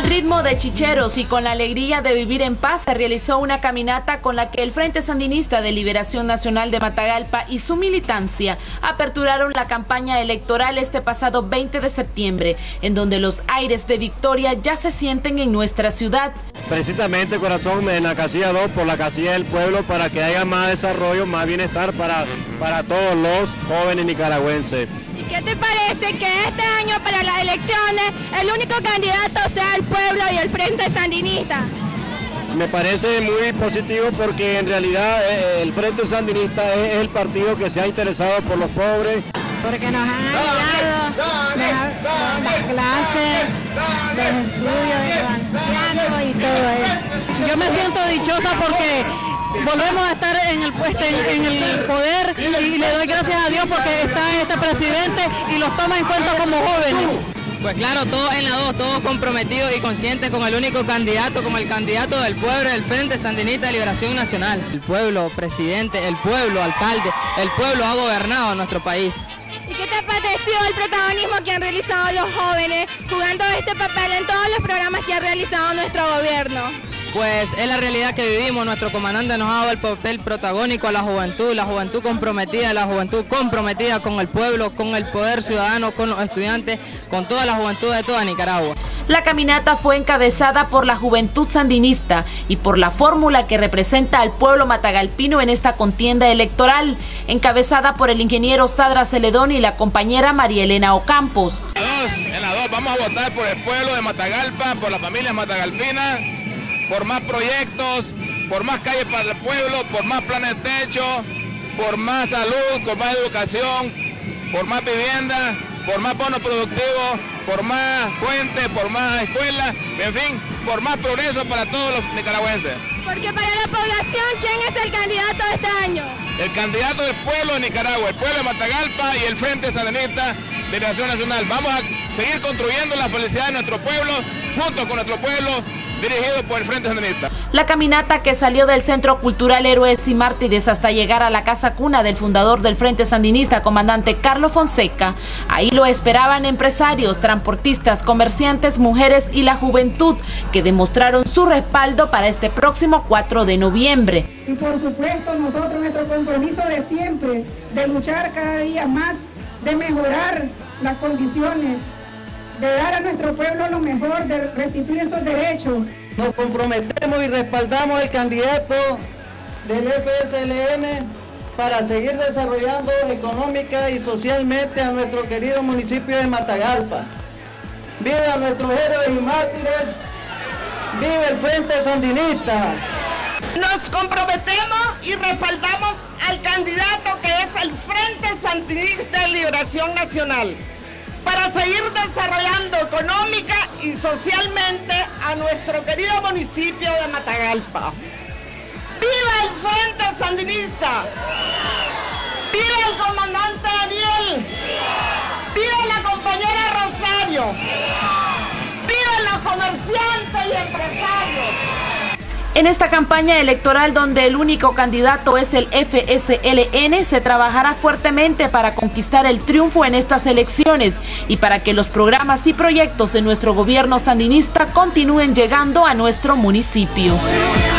ritmo de chicheros y con la alegría de vivir en paz se realizó una caminata con la que el Frente Sandinista de Liberación Nacional de Matagalpa y su militancia aperturaron la campaña electoral este pasado 20 de septiembre, en donde los aires de victoria ya se sienten en nuestra ciudad. Precisamente, corazón, en la casilla 2, por la casilla del pueblo, para que haya más desarrollo, más bienestar para todos los jóvenes nicaragüenses. ¿Y qué te parece que este año para las elecciones el único candidato sea el pueblo y el Frente Sandinista? Me parece muy positivo porque en realidad el Frente Sandinista es el partido que se ha interesado por los pobres. Porque nos han ayudado las clases, los estudios de los ancianos y todo eso. Yo me siento dichosa porque volvemos a estar en el poder y le doy gracias a Dios porque está este presidente y los toma en cuenta como jóvenes. Pues claro, todos en la 2, todos comprometidos y conscientes con el único candidato, como el candidato del pueblo, del Frente Sandinista de Liberación Nacional. El pueblo, presidente, el pueblo, alcalde, el pueblo ha gobernado nuestro país. ¿Y qué te ha parecido el protagonismo que han realizado los jóvenes jugando este papel en todos los programas que ha realizado nuestro gobierno? Pues es la realidad que vivimos, nuestro comandante nos ha dado el papel protagónico a la juventud comprometida con el pueblo, con el poder ciudadano, con los estudiantes, con toda la juventud de toda Nicaragua. La caminata fue encabezada por la juventud sandinista y por la fórmula que representa al pueblo matagalpino en esta contienda electoral, encabezada por el ingeniero Sadra Celedón y la compañera María Elena Ocampos. En la 2 vamos a votar por el pueblo de Matagalpa, por las familias matagalpinas, por más proyectos, por más calles para el pueblo, por más planes de techo, por más salud, por más educación, por más vivienda, por más bonos productivos, por más puentes, por más escuelas, en fin, por más progreso para todos los nicaragüenses. Porque para la población, ¿quién es el candidato de este año? El candidato del pueblo de Nicaragua, el pueblo de Matagalpa y el Frente Sandinista de Liberación Nacional. Vamos a seguir construyendo la felicidad de nuestro pueblo, junto con nuestro pueblo, dirigido por el Frente Sandinista. La caminata que salió del Centro Cultural Héroes y Mártires hasta llegar a la casa cuna del fundador del Frente Sandinista, comandante Carlos Fonseca. Ahí lo esperaban empresarios, transportistas, comerciantes, mujeres y la juventud, que demostraron su respaldo para este próximo 4 de noviembre. Y por supuesto nosotros, nuestro compromiso de siempre, de luchar cada día más, de mejorar las condiciones, de dar a nuestro pueblo lo mejor, de restituir esos derechos. Nos comprometemos y respaldamos el candidato del FSLN para seguir desarrollando económica y socialmente a nuestro querido municipio de Matagalpa. ¡Viva nuestros héroes y mártires! ¡Viva el Frente Sandinista! Nos comprometemos y respaldamos al candidato que es el Frente Sandinista de Liberación Nacional, para seguir desarrollando económica y socialmente a nuestro querido municipio de Matagalpa. ¡Viva el Frente Sandinista! ¡Viva el comandante Daniel! ¡Viva la compañera Rosario! ¡Viva los comerciantes y empresarios! En esta campaña electoral, donde el único candidato es el FSLN, se trabajará fuertemente para conquistar el triunfo en estas elecciones y para que los programas y proyectos de nuestro gobierno sandinista continúen llegando a nuestro municipio.